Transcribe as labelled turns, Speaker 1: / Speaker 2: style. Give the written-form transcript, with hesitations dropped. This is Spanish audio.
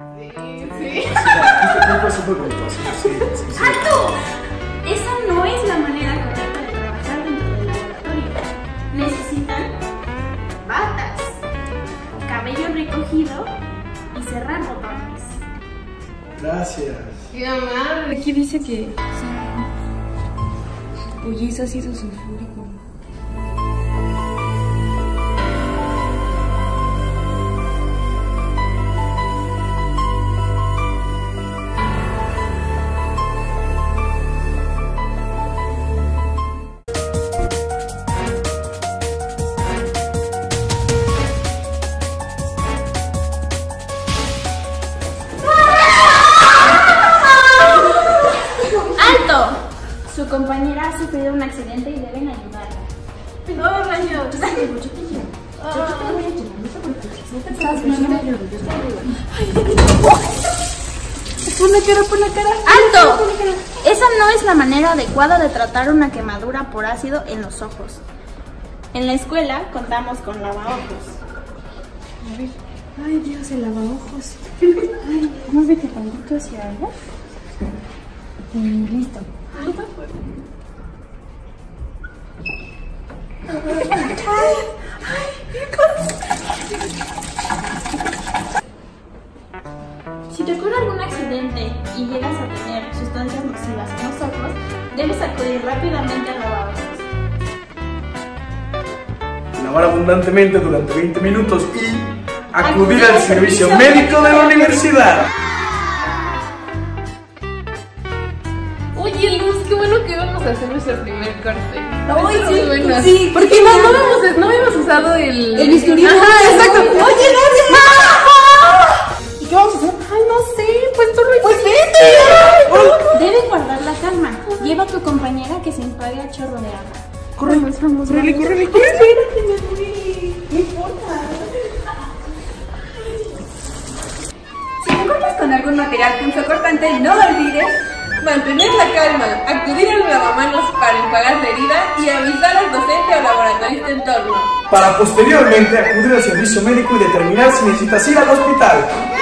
Speaker 1: Sí.
Speaker 2: ¡Alto! Esa no es la manera correcta de trabajar dentro del laboratorio. Necesitan batas, cabello recogido y cerrar botones.
Speaker 1: Gracias.
Speaker 3: ¡Qué amable!
Speaker 4: Aquí dice que pollizo ácido sulfúrico.
Speaker 2: Su compañera ha sufrido un accidente y deben ayudarla.
Speaker 3: ¡No, rayos!
Speaker 2: Yo te voy a ayudar, no te preocupes.
Speaker 4: Pon la cara.
Speaker 2: ¡Alto! Esa no es la manera adecuada de tratar una quemadura por ácido en los ojos. En la escuela contamos con lavaojos.
Speaker 4: A ver. Ay, Dios, el lavaojos. Ay, muévete tantito hacia allá. Listo.
Speaker 2: Si te ocurre algún accidente y llegas a tener sustancias nocivas en los ojos, debes acudir rápidamente al lavabos.
Speaker 1: Lavar abundantemente durante 20 minutos y acudir al servicio médico de la universidad.
Speaker 3: Oye, Luz, qué bueno que vamos a hacer nuestro primer corte.
Speaker 4: Ay,
Speaker 3: Estuvo
Speaker 4: sí,
Speaker 3: buena.
Speaker 4: sí.
Speaker 3: Porque no habíamos usado el
Speaker 4: bisturí.
Speaker 3: Ajá, exacto. Oye,
Speaker 4: ¿Y qué vamos a hacer?
Speaker 3: Ay, no sé, pues tú lo
Speaker 4: Pues
Speaker 3: hiciste.
Speaker 2: Debes guardar la calma. Lleva a tu compañera que se enjuague a chorro de agua.
Speaker 4: Córrele, córrele, córrele.
Speaker 3: Espérate, me fui.
Speaker 4: No importa.
Speaker 5: Si te encuentras con algún material punzocortante, no lo olvides.
Speaker 3: Mantener la calma, acudir al lavamanos para enjuagar la herida y avisar al docente o laboratorista en torno.
Speaker 1: Para posteriormente acudir al servicio médico y determinar si necesitas ir al hospital.